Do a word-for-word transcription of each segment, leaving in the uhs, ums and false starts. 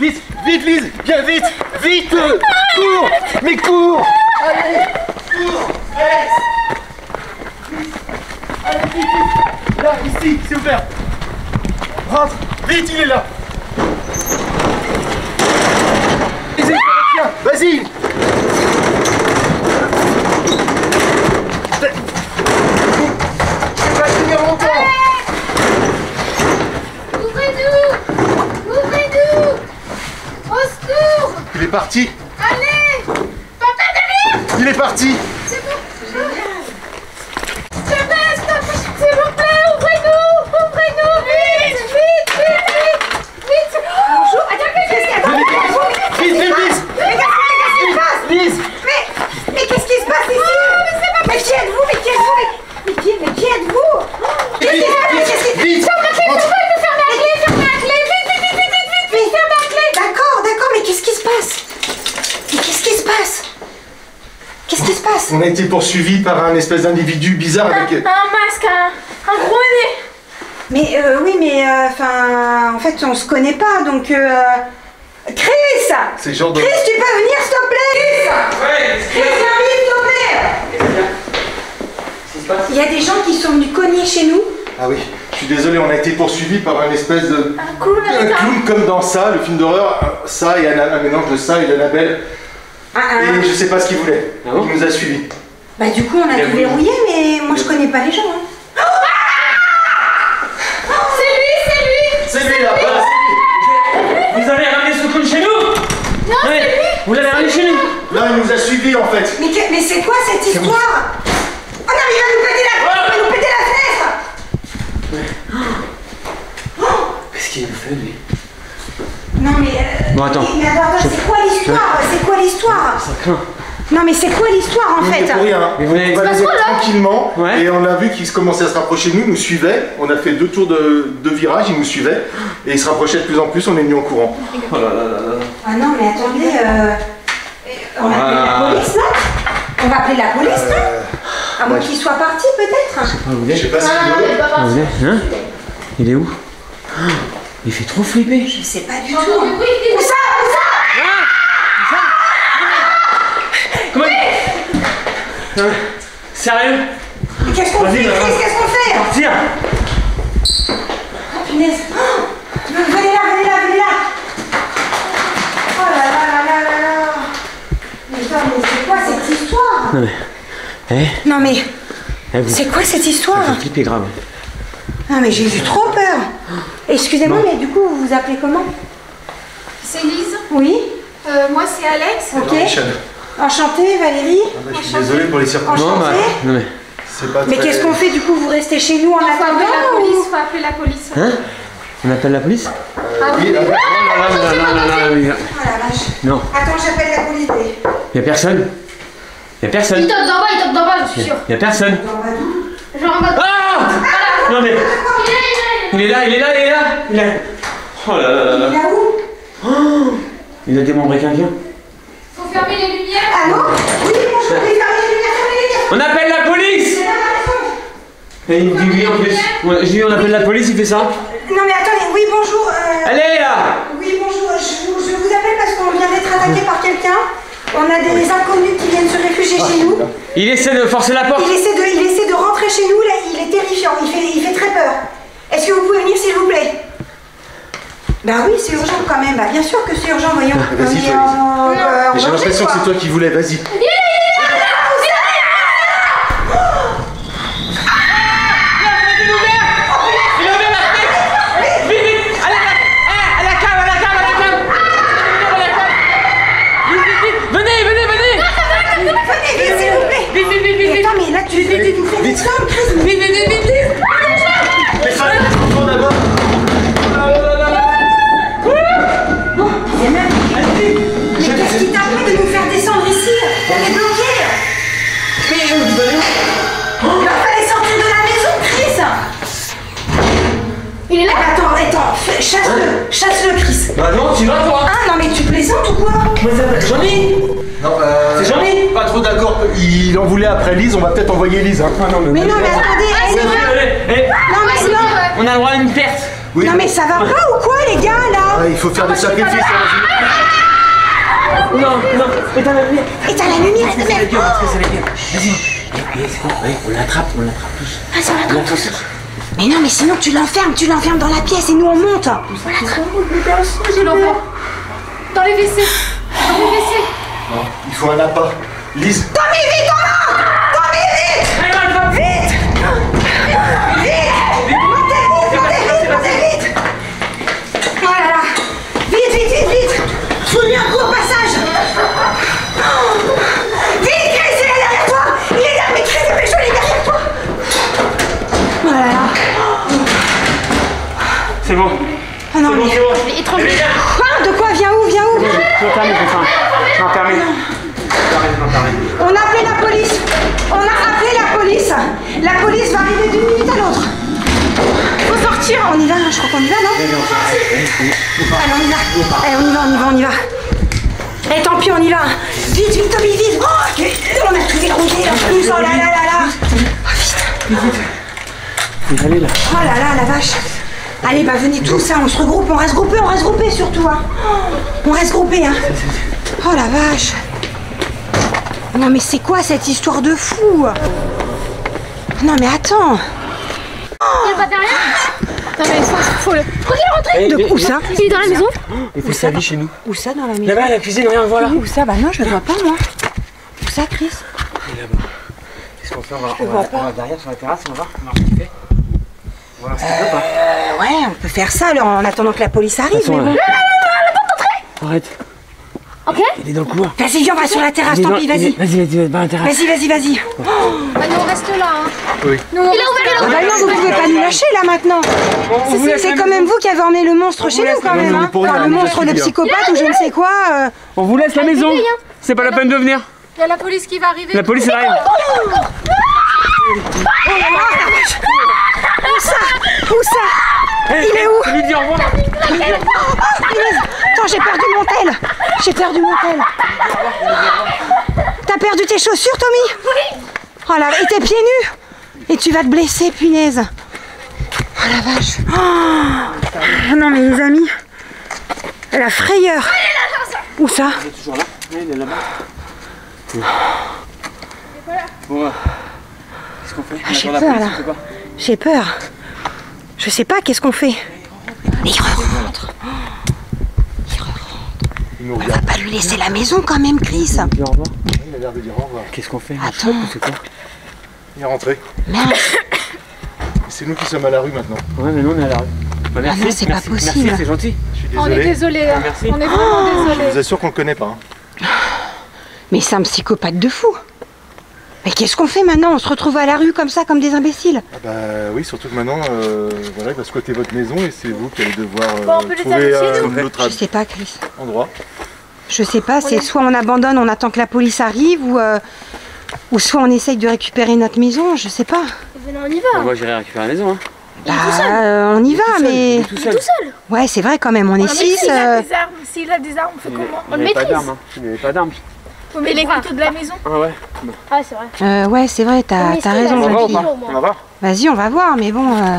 Vite, vite Lise, viens vite, vite. Cours, mais cours. Allez, cours, Alex. Allez, vite, vite. Là, ici, c'est ouvert. Rentre, vite, il est là. Vas-y. Je vais pas tenir longtemps. Ouvrez-nous! Ouvrez-nous! Au secours! Il est parti. Allez! Papa derrière! Il est parti. C'est bon! Génial! Papa, stop! S'il vous plaît, ouvrez-nous! Ouvrez-nous! Vite! Vite! Vite! Vite! Vite! Bonjour! Attends, qu'est-ce qu'il y a? Vite, vite, vite. Mais qu'est-ce qui se passe? Lise. Mais, mais qu'est-ce qui se passe ici? Mais c'est pas... Mais qui êtes-vous? Mais qui êtes-vous? Mais qui, mais qui êtes-vous? Qu'est-ce qui se passe? Qu'est-ce qui... Vite. Ferme la clé, pourquoi il faut fermer la clé? Ferme la clé! Vite, vite, vite, vite, vite, vite! Ferme la clé! D'accord, d'accord, mais qu'est-ce qui se passe? Mais qu'est-ce qui se passe? Qu'est-ce qui se passe? On a été poursuivis par un espèce d'individu bizarre avec... Un masque, un, un gros nez. Mais euh, oui, mais enfin, euh, en fait, on se connaît pas, donc. Euh, Chris, C'est le genre de... Chris, tu peux venir, s'il te plaît. Chris, Ouais, Chris, viens vite, s'il te plaît. Il y a des gens qui sont venus cogner chez nous. Ah oui, je suis désolé, on a été poursuivis par un espèce de... Un clown Un avec un. clown comme dans ça, le film d'horreur, ça et un, un mélange de ça et d'Annabelle. Ah, ah. Et je sais pas ce qu'il voulait. Ah bon? Il nous a suivis. Bah, du coup, on a Il a tout voulu. verrouillé, mais moi, je connais pas les gens. Hein. C'est lui, c'est lui. C'est lui là, voilà, c'est Vous avez ramené ce clown chez nous? Non, Ouais, c'est lui. vous l'avez ramené chez nous? lui. Là, il nous a suivis en fait. Mais, que- mais c'est quoi cette histoire? Oh non, mais il va nous péter la, il va nous péter la fenêtre. Qu'est-ce qu'il nous fait, lui? Non mais... euh, Bon, attends. Mais attends, attends, c'est quoi l'histoire? C'est quoi l'histoire? Ça craint. Non mais c'est quoi l'histoire en On fait? est pour rien. Mais vous l'avez- On va passe les quoi, là tranquillement. Ouais. Et on a vu qu'il commençait à se rapprocher de nous, il nous suivait. On a fait deux tours de, de virage, il nous suivait. Et il se rapprochait de plus en plus, on est venu en courant. Oh là là là là. Ah non mais attendez, euh... on va appeler Ah. la police non? On va appeler la police non? Euh, À moins ouais. qu'il soit parti peut-être? Ah, vous Je sais êtes pas ce qu'il veut. Ah, vous êtes Hein? Il est où? Ah, il fait trop flipper. Je sais pas du tout. Où ça? Où ça? Comment Hein? Sérieux? Mais qu'est-ce qu'on Vas-y, fait? là, Chris, qu'est-ce qu'on fait? Partir. Oh punaise! Oh, venez là, venez là, venez là! Oh là là là là là là! Mais attends, mais c'est quoi cette histoire? Non mais... Eh, Non mais, eh vous... c'est quoi cette histoire? Ça fait flipper grave. Ah mais j'ai eu trop peur! Excusez-moi, mais du coup, vous vous appelez comment? C'est Lise, Oui? euh, moi c'est Alex. Ok. Non, Michel. Enchantée, Valérie? Ah bah, je suis désolé pour les circonstances. Non, bah... Enchanté. Non mais... C'est pas Mais très- qu'est-ce qu'on fait du coup? Vous restez chez nous en Il faut appeler la attendant police, ou... faut appeler la police. Hein? On appelle la police? Ah oui, Oui, ah bah, Oh là là là là là là là. Oh la vache! Non. Attends, j'appelle la police. Y'a personne. Y'a personne. il tape d'en bas, il tape d'en bas, je suis sûre. Y'a personne. Genre en mode. Ah! Non mais... Il est là, il est là, il est là. Il est là. Oh là là là Il là. est là où? Oh, il a démembré quelqu'un. Faut fermer les lumières. Allô? Oui, bonjour, oui, fermez les lumières, fermez les lumières! On appelle la police! Vous avez raison. Et il me dit oui en plus. Ouais, j'ai dit on appelle la police, il fait ça. Non mais attendez, oui bonjour, euh... Allez là! Oui bonjour, je vous, je vous appelle parce qu'on vient d'être attaqué par quelqu'un. On a des inconnus qui viennent se réfugier chez nous. Il essaie de forcer la porte. Il essaie de, il essaie de rentrer chez nous, là, il est terrifiant, il fait, il fait très peur. Est-ce que vous pouvez venir s'il vous plaît? Bah oui, c'est urgent quand même, bah bien sûr que c'est urgent, voyons. Vas-y, On est toi, en- vas-y. euh, en Mais j'ai danger, l'impression que quoi. c'est toi qui voulais, vas-y. Venez, venez, venez! Venez, vite s'il vous plaît. Vite, vite, vite, vite, Attends mais là tu, tu, tu nous fais des sommes, Chris. vite, vite, vite, vite, vite! Mais ça, on d'abord. Il y a même... Mais qu'est-ce qui t'a fait de nous faire descendre ici? On est bloqués. Mais où vous allez où? Il fallait sortir de la maison, Chris. Il est là. Attends, attends, fais- chasse-le, chasse-le, Chris. Bah non, tu vas toi! Ah non mais tu plaisantes ou quoi? Comment ça s'appelle? Johnny? Non, euh, C'est Jean-Mi? Pas trop d'accord. Il en voulait après Lise, on va peut-être envoyer Lise. Hein. Ah, non, Mais non mais attendez, Ah, eh, c'est non, vrai. Allez, allez. non mais non. On a le droit à une perte. Oui. Non mais ça va pas ou quoi les gars là? Ah, il faut faire des sacrifices. Non, non, éteins la lumière. Éteins la lumière, Parce que ça va bien, parce que ça va bien. Vas-y. Et c'est bon, ouais, on l'attrape, on l'attrape tous. Ah, ça va On l'attrape tous. Mais non, mais sinon tu l'enfermes, tu l'enfermes dans la pièce et nous on monte. J'ai l'enfant. Dans les W C. Dans les W C. Non, il faut un appât. Lise. Tommy, vite, on monte. Tommy, vite. Allez, on l'attrape. Vite. Vite. Montez, vite, montez, vite, montez, vite. Oh là là. Vite, vite, vite, vite. Fous-lui un coup au passage. Vite, Chris, il est derrière toi. Il est derrière, mais Chris, dépêche-toi, il est derrière toi. Oh là là. C'est bon. Ah non, C'est bon, mais... c'est bon. Mais étrange. Quoi? De quoi? Viens où? Viens où? Je m'en termine, c'est ça. Je m'en termine. Je m'en termine. On a appelé la police. On a appelé la police. La police va arriver d'une minute à l'autre. Faut sortir. On y va, je crois qu'on y va, non? Allez, on y va. Allez, on y va, on y va, on y va. Eh, tant pis, on y va. Vite, vite, Tommy, vite. Oh, on a tout déroulé en plus. Oh là là là là. Oh, vite. Allez là. Oh là là, la vache. Allez, bah venez tous, hein, on se regroupe, on reste groupés, on reste groupés surtout, hein. On reste groupés, hein. Oh la vache. Non mais c'est quoi cette histoire de fou? Non mais attends. Il pas derrière. Non mais il faut le... Oh, il est rentré. De où ça? Il est dans la maison. Il faut sa vie chez nous. Où ça dans la maison? Là-bas, à la cuisine, regarde, voilà. Où ça? Bah non, je le vois pas moi. Où ça, Chris? Là-bas. Qu'est-ce qu'on fait? On va, Je on le va, vois pas. on va derrière sur la terrasse, on va voir, on va voir ce qu'il fait. On va voir ce qu'il fait ou pas. Euh, ouais, on peut faire ça alors, en attendant que la police arrive, De toute façon, mais bon. là. Arrête. Ok. Il est dans le couloir. Vas-y, viens, on va sur la terrasse, Il est tant dans- pis, il est- vas-y. Vas-y, vas-y, va à la terrasse. Vas-y, vas-y, vas-y. Bah nous on reste là. Hein. Oui. Nous, on il a ouvert, il a Ah ouvert. bah non, vous pouvez pas nous lâcher là maintenant. On vous laisse C'est la quand maison. même vous qui avez emmené le monstre On chez vous nous laisse quand la même, maison hein. pour Enfin, rien, le on nous a monstre, le suivis, hein. psychopathe ou je ne sais quoi. euh. On vous laisse la maison. payé, hein. C'est pas la peine de venir. Il y a la police qui va arriver. La police arrive. Où ça? Où ça? Il est où? Tu lui dis au revoir. Oh, punaise. Attends, j'ai perdu mon tel. J'ai perdu mon tel. T'as perdu tes chaussures, Tommy? Oui. Oh là, et tes pieds nus? Et tu vas te blesser, punaise. Oh la vache. Oh. Non mais les amis, la frayeur. Où ça? Il est toujours là. Oui, il est là-bas. Bon, euh, qu'est-ce qu'on fait? Ah, On j'ai attend la peur, police, là. on fait quoi? J'ai peur. Je sais pas, qu'est-ce qu'on fait? Il re-rentre. Il re-rentre. Il nous On va regarde. pas lui laisser la maison quand même, Chris. Dis au revoir. Il a l'air de dire au revoir. Qu'est-ce qu'on fait? Attends. On fait quoi? Il est rentré. Merde. C'est nous qui sommes à la rue maintenant. Ouais, mais nous on est à la rue. Bah, merci, non, c'est pas merci, possible. Merci, c'est gentil. Je suis On est désolé. désolé. Hein. Merci. On est vraiment Je désolé. vous assure qu'on le connaît pas. hein. Mais c'est un psychopathe de fou. Mais qu'est-ce qu'on fait maintenant? On se retrouve à la rue comme ça, comme des imbéciles. Ah bah oui, surtout que maintenant, euh, voilà, il va squatter votre maison et c'est vous qui allez devoir euh, Bon, on peut les trouver aller chez euh, nous. l'autre Je sais pas, Chris. endroit. Je sais pas, c'est soit on abandonne, on attend que la police arrive, ou, euh, ou soit on essaye de récupérer notre maison, je sais pas. Venez, on y va. Moi j'irai récupérer la maison. Hein. Bah, euh, on y va, mais... Il est tout seul. Ouais, c'est vrai quand même, on est six. S'il euh, a des armes, s'il a des armes, on fait Il comment? il On le avait pas maîtrise. d'armes. Hein. Il n'avait pas d'armes. Faut mettre les couteaux de la maison. Ah ouais. Ah c'est vrai. euh, ouais, c'est vrai, t'as Mais t'as si, raison, On va jeune voir ou fille. pas? On va voir. Vas-y, on va voir, mais bon... euh,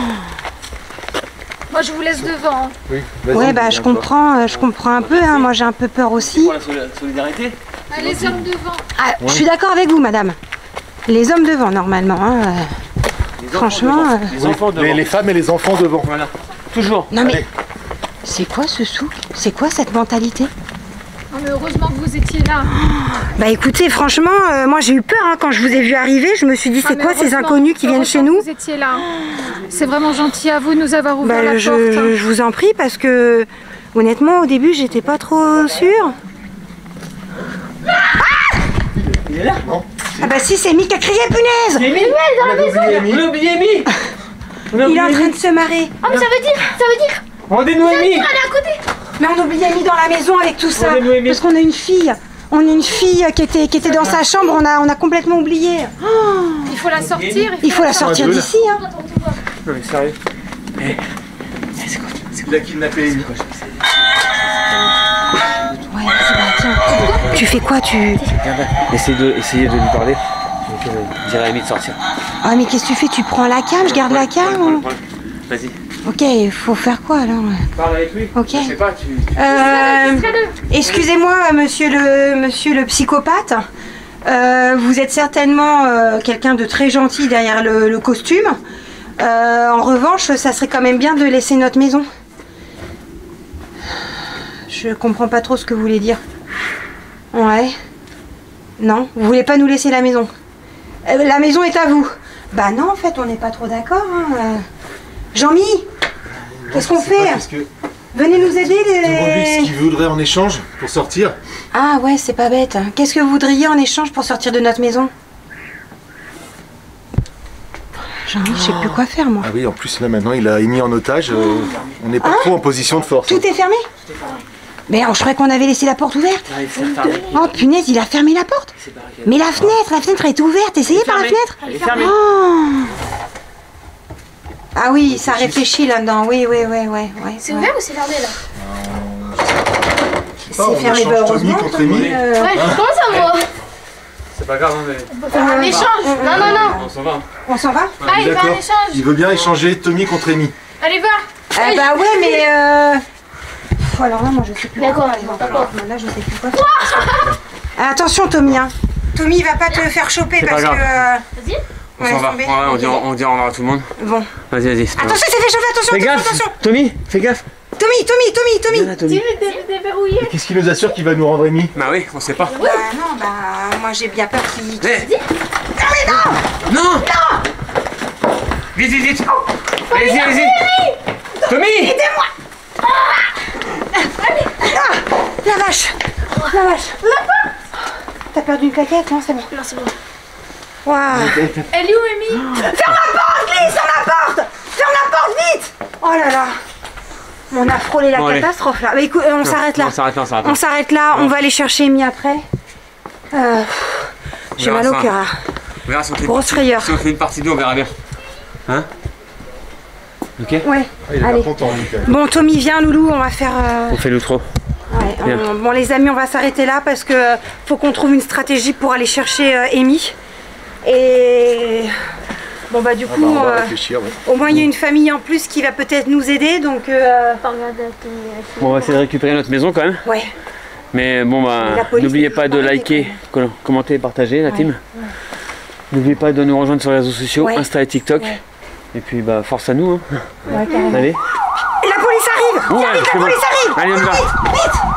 Moi, je vous laisse devant. hein. Oui, vas-y. Ouais, bah je comprends, euh, je comprends un peu, hein, moi j'ai un peu peur aussi. Pour la sol- solidarité. Ah, les hommes devant. Ah, je suis d'accord avec vous, madame. Les hommes devant, normalement. Hein, euh. Les enfants Franchement, devant. euh, Les Oui, enfants devant. les, les femmes et les enfants devant. Voilà. Toujours. Non mais, Allez. c'est quoi ce souk? C'est quoi cette mentalité? Non mais heureusement que vous étiez là. Bah écoutez, franchement, euh, moi j'ai eu peur hein, quand je vous ai vu arriver. Je me suis dit, Ah, c'est mais quoi ces heureusement- inconnus qui viennent chez heureusement nous? que Vous étiez là. C'est vraiment gentil à vous de nous avoir ouvert Bah la je, porte. je- je vous en prie parce que honnêtement au début j'étais pas trop sûre. Il est là. Ah bah si, c'est Mick qui a crié, punaise! On a oublié Amy. On a Il est oublié en train Amy. de se marrer. Ah mais ça veut dire, ça veut dire. Rendez-nous Amy. Elle est à côté. Mais on oublie Amy dans la maison avec tout ça. On est Noémie. Parce qu'on a une fille. On a une fille qui était, qui était dans sa chambre, on a, on a complètement oublié. Il faut la sortir. Il faut la sortir deux, là. d'ici. Hein. Non mais sérieux. Eh, Il a kidnappé Amy. Ouais, c'est vrai, tiens. Tu fais quoi tu... Viens, va. Essayez de, essayez de lui parler. Donc, euh, dire à Amy de sortir. Ah mais qu'est-ce que tu fais? Tu prends la cam, je garde la cam Prends-le, ou... prends-le. Vas-y. Ok, il faut faire quoi alors? Parle avec lui. Ok. Je sais pas, tu... tu... Euh, excusez-moi, monsieur le, monsieur le psychopathe. Euh, vous êtes certainement euh, quelqu'un de très gentil derrière le, le costume. Euh, en revanche, ça serait quand même bien de laisser notre maison. Je comprends pas trop ce que vous voulez dire. Ouais. Non, vous voulez pas nous laisser la maison. Euh, la maison est à vous. Bah non, en fait, on n'est pas trop d'accord. Hein. Euh, Jean-Mi, qu'est-ce qu'on fait? Parce que Venez nous aider les... demande-lui ce qu'il voudrait en échange pour sortir. Ah ouais, c'est pas bête. Qu'est-ce que vous voudriez en échange pour sortir de notre maison? Jean-Mi, je sais plus quoi faire moi. Ah oui, en plus là maintenant il a émis en otage. euh, on n'est pas Hein? trop en position de force. Tout est fermé? Mais oh, je croyais qu'on avait laissé la porte ouverte. Ah, il faut fermer. Oh punaise, il a fermé la porte. C'est barricadé. Mais la fenêtre, la fenêtre est ouverte. Essayez par la Fermée. fenêtre. Elle est fermée. Oh. Ah oui, ça réfléchit là-dedans. Oui, oui, oui, oui, oui. C'est ouais. ouvert ou c'est fermé là? Pas, on C'est fermé, échange bah, Tommy heureusement. contre Amy. Euh, Ouais, je pense à moi. C'est pas grave, hein, mais... On peut faire un échange. Non, non, non. On s'en va. on s'en va? Ah, il fait un D'accord. échange. Il veut bien échanger Tommy contre Amy. Allez, va. Ah bah ouais, mais euh... Pff, alors là, moi je sais plus. D'accord, quoi allez, faire. d'accord. Là, je sais plus quoi faire. Ah, attention, Tommy. Hein. Tommy, il va pas te faire choper C'est parce pas que. grave. euh, Vas-y. On Ouais, s'en va. tombé. Ouais, on dit, on dit au revoir à tout le monde. Bon. Vas-y, vas-y. c'est pas grave. Attention, il s'est fait chauffer. Attention, Fais attention, gaffe. attention. Tommy, fais gaffe. Tommy, Tommy, Tommy, Tommy. Viens là, Tommy. Tu veux dé- déverrouiller? Qu'est-ce qui nous assure qu'il va nous rendre Amy? Bah oui, on sait pas. Bah non, bah moi j'ai bien peur qu'il. Eh. Non. Non. Vite, vite, vite. Allez-y, allez-y. Tommy. La vache. La vache. T'as perdu une claquette? Non, c'est bon. Non, c'est bon. Waouh. Elle est où, Amy? Ferme la porte, Lise, ferme la porte. Ferme la porte, vite. Oh là là. On a frôlé la Bon, allez. catastrophe là. Mais écoute, on s'arrête là. On s'arrête là, on s'arrête là. On s'arrête là, on va aller chercher Amy après. Euh, J'ai On mal verra au ça. cœur. On verra si on fait une Grosse partie- frayeur. Si on fait une partie deux, on verra bien. Hein? Ok? Ouais, Ah, il a allez. l'air content lui quand même. Bon, Tommy, viens, Loulou, on va faire. euh, On fait l'outro. ouais, Bien. on- Bon, les amis, on va s'arrêter là parce que euh, faut qu'on trouve une stratégie pour aller chercher euh, Amy. Et. Bon, bah, du Ah coup, bah, on va euh, réfléchir. ouais. au moins, il y a une famille en plus qui va peut-être nous aider. Donc, euh, Pas regarder la télé. Bon, on va essayer de récupérer notre maison quand même. ouais. Mais bon, Mais bah, la police n'oubliez peut pas de pas arrêter, liker, co- commenter et partager la Ouais, team. N'oubliez pas de nous rejoindre sur les réseaux sociaux, Ouais. Insta et TikTok. Ouais. Et puis, bah, force à nous. Hein. Ouais, carrément. Allez. La police arrive. Ouais, Viens vite, c'est la bon. police arrive. Allez, on y va. Vite, vite.